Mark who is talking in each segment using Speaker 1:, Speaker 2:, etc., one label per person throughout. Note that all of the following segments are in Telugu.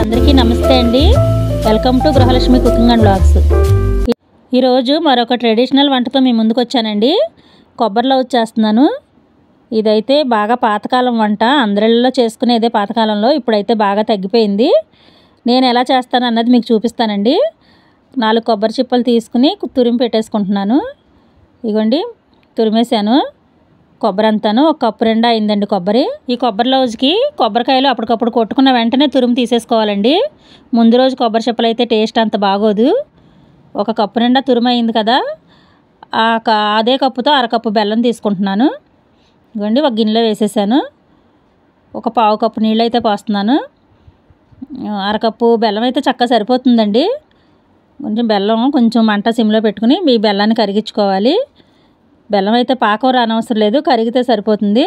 Speaker 1: అందరికీ నమస్తే అండి. Welcome to Gruhalakshmi cooking and vlogs. ఈరోజు మరొక ట్రెడిషనల్ వంటతో మీ ముందుకు వచ్చానండి. కొబ్బరిలో చేస్తున్నాను. ఇదైతే బాగా పాతకాలం వంట, అందరిలో చేసుకునేదే పాతకాలంలో. ఇప్పుడైతే బాగా తగ్గిపోయింది. నేను ఎలా చేస్తాను అన్నది మీకు చూపిస్తానండి. 4 కొబ్బరి చిప్పలు తీసుకుని తురిమి పెట్టేసుకుంటున్నాను. ఇగోండి తురిమేశాను. కొబ్బరి అంతాను 1 కప్పు నిండా అయిందండి కొబ్బరి. ఈ కొబ్బరి లౌజ్కి కొబ్బరికాయలు అప్పటికప్పుడు కొట్టుకున్న వెంటనే తురిమి తీసేసుకోవాలండి. ముందు రోజు కొబ్బరి చిప్పలు అయితే టేస్ట్ అంత బాగోదు. 1 కప్పు నిండా తురిమి అయింది కదా, అదే కప్పుతో 1/2 కప్పు బెల్లం తీసుకుంటున్నాను. ఇవ్వండి ఒక గిన్నెలో వేసేసాను. 1/4 కప్పు నీళ్ళు అయితే పోస్తున్నాను. 1/2 కప్పు బెల్లం అయితే చక్కగా సరిపోతుందండి. బెల్లం కొంచెం మంట సిమ్లో పెట్టుకుని మీ బెల్లాన్ని కరిగించుకోవాలి. బెల్లం అయితే పాకం రానవసరం లేదు, కరిగితే సరిపోతుంది.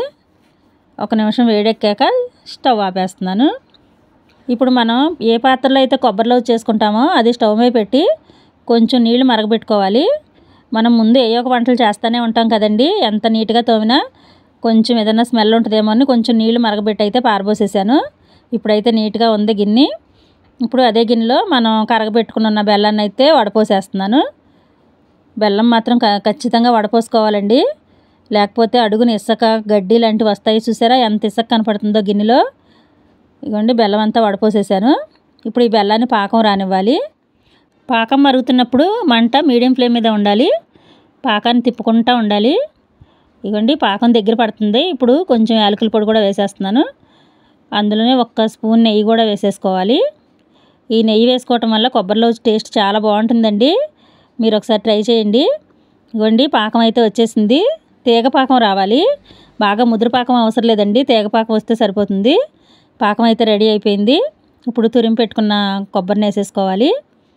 Speaker 1: 1 నిమిషం వేడెక్కాక స్టవ్ ఆపేస్తున్నాను. ఇప్పుడు మనం ఏ పాత్రలో అయితే కొబ్బరిలో చేసుకుంటామో అది స్టవ్ మీద పెట్టి కొంచెం నీళ్లు మరగబెట్టుకోవాలి. మనం ముందు ఏ ఒక వంటలు చేస్తూనే ఉంటాం కదండి, ఎంత నీట్గా తోమినా కొంచెం ఏదైనా స్మెల్ ఉంటుందేమో అని కొంచెం నీళ్లు మరగబెట్టి అయితే పారబోసేసాను. ఇప్పుడైతే నీట్గా ఉంది గిన్నె. ఇప్పుడు అదే గిన్నెలో మనం కరగబెట్టుకున్న బెల్లాన్ని అయితే వడపోసేస్తున్నాను. బెల్లం మాత్రం ఖచ్చితంగా వడపోసుకోవాలండి, లేకపోతే అడుగున ఇసుక గడ్డి లాంటివి వస్తాయి. చూసారా ఎంత ఇసుక కనపడుతుందో గిన్నెలో. ఇదిగోండి బెల్లం అంతా వడపోసేసాను. ఇప్పుడు ఈ బెల్లాన్ని పాకం రానివ్వాలి. పాకం మరుగుతున్నప్పుడు మంట మీడియం ఫ్లేమ్ మీద ఉండాలి. పాకాన్ని తిప్పుకుంటూ ఉండాలి. ఇదిగోండి పాకం దగ్గర పడుతుంది. ఇప్పుడు కొంచెం యాలకుల పొడి కూడా వేసేస్తున్నాను. అందులోనే 1 స్పూన్ నెయ్యి కూడా వేసేసుకోవాలి. ఈ నెయ్యి వేసుకోవటం వల్ల కొబ్బరిలో టేస్ట్ చాలా బాగుంటుందండి. మీరు ఒకసారి ట్రై చేయండి. ఇవ్వండి పాకం అయితే వచ్చేసింది. తీగ పాకం రావాలి, బాగా ముదురు పాకం అవసరం లేదండి, తీగ పాకం వస్తే సరిపోతుంది. పాకం అయితే రెడీ అయిపోయింది. ఇప్పుడు తురిమి పెట్టుకున్న కొబ్బరిని వేసేసుకోవాలి.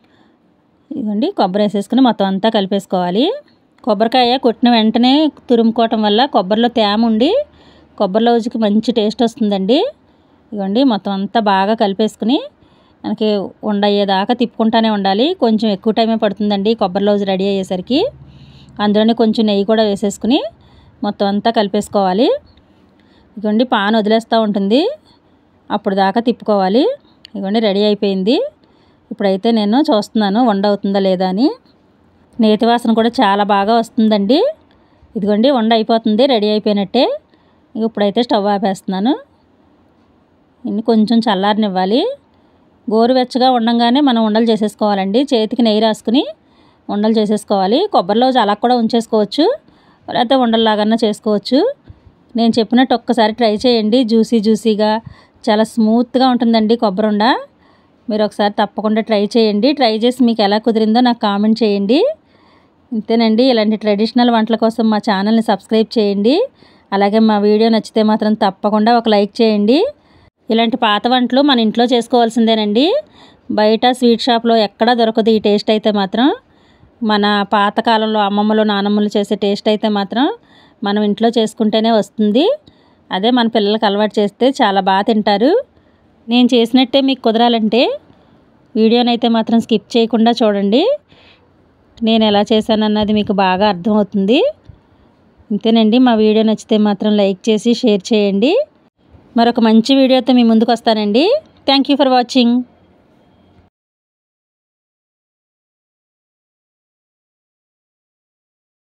Speaker 1: ఇవ్వండి కొబ్బరి వేసేసుకుని మొత్తం అంతా కలిపేసుకోవాలి. కొబ్బరికాయ కొట్టిన వెంటనే తురుముకోవటం వల్ల కొబ్బరిలో తేమ ఉండి కొబ్బరి లౌజ్కి మంచి టేస్ట్ వస్తుందండి. ఇవ్వండి మొత్తం అంతా బాగా కలిపేసుకుని మనకి ఉండయ్యేదాకా తిప్పుకుంటూనే ఉండాలి. కొంచెం ఎక్కువ టైమే పడుతుందండి కొబ్బరి లౌజ్ రెడీ అయ్యేసరికి. అందులోనే కొంచెం నెయ్యి కూడా వేసేసుకుని మొత్తం అంతా కలిపేసుకోవాలి. ఇదిగోండి పాన్ వదిలేస్తూ ఉంటుంది, అప్పుడు దాకా తిప్పుకోవాలి. ఇదిగోండి రెడీ అయిపోయింది. ఇప్పుడైతే నేను చూస్తున్నాను వండ అవుతుందా లేదా అని. నేతి వాసన కూడా చాలా బాగా వస్తుందండి. ఇదిగోండి వండ అయిపోతుంది, రెడీ అయిపోయినట్టే. ఇప్పుడైతే స్టవ్ ఆపేస్తున్నాను. ఇన్ని కొంచెం చల్లారనివ్వాలి. గోరువెచ్చగా ఉండంగానే మనం ఉండలు చేసేసుకోవాలండి. చేతికి నెయ్యి రాసుకుని ఉండలు చేసేసుకోవాలి. కొబ్బరిలో అలా కూడా ఉంచేసుకోవచ్చు, లేకపోతే ఉండల్లాగా చేసుకోవచ్చు. నేను చెప్పినట్టు ఒక్కసారి ట్రై చేయండి. జ్యూసీగా చాలా స్మూత్గా ఉంటుందండి కొబ్బరి ఉండ. మీరు ఒకసారి తప్పకుండా ట్రై చేయండి. ట్రై చేసి మీకు ఎలా కుదిరిందో నాకు కామెంట్ చేయండి. ఇంతేనండి. ఇలాంటి ట్రెడిషనల్ వంటల కోసం మా ఛానల్ని సబ్స్క్రైబ్ చేయండి. అలాగే మా వీడియో నచ్చితే మాత్రం తప్పకుండా ఒక లైక్ చేయండి. ఇలాంటి పాత వంటలు మన ఇంట్లో చేసుకోవాల్సిందేనండి. బయట స్వీట్ షాప్లో ఎక్కడా దొరకదు ఈ టేస్ట్ అయితే మాత్రం. మన పాతకాలంలో అమ్మమ్మలు నానమ్మలు చేసే టేస్ట్ అయితే మాత్రం మనం ఇంట్లో చేసుకుంటేనే వస్తుంది. అదే మన పిల్లలకు అలవాటు చేస్తే చాలా బాగా తింటారు. నేను చేసినట్టే మీకు కుదరాలంటే వీడియోనైతే మాత్రం స్కిప్ చేయకుండా చూడండి. నేను ఎలా చేశానన్నది మీకు బాగా అర్థమవుతుంది. ఇంతేనండి. మా వీడియో నచ్చితే మాత్రం లైక్ చేసి షేర్ చేయండి. మరొక మంచి వీడియోతో మీ ముందుకు వస్తానండి. Thank you for watching.